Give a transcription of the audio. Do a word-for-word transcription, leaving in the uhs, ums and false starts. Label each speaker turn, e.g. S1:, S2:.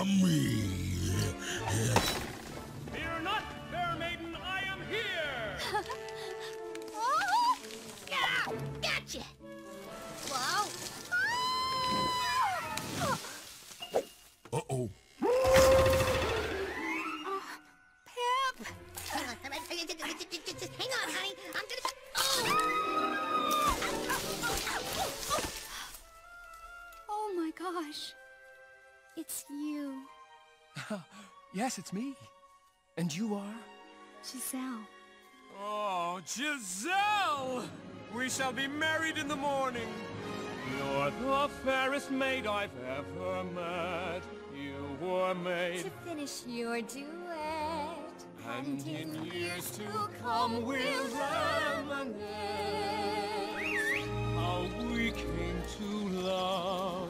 S1: me.
S2: Fear not, fair maiden, I am here!
S3: Oh! Yeah, gotcha! Whoa!
S1: Uh-oh.
S3: Pip! Hang on, just hang on, honey. I'm gonna... Oh! Oh my gosh. It's you.
S4: Yes, it's me. And you are?
S3: Giselle.
S2: Oh, Giselle! We shall be married in the morning. You're the fairest maid I've ever met. You were made...
S3: To finish your duet.
S2: And in years to come we'll reminisce how we came to love.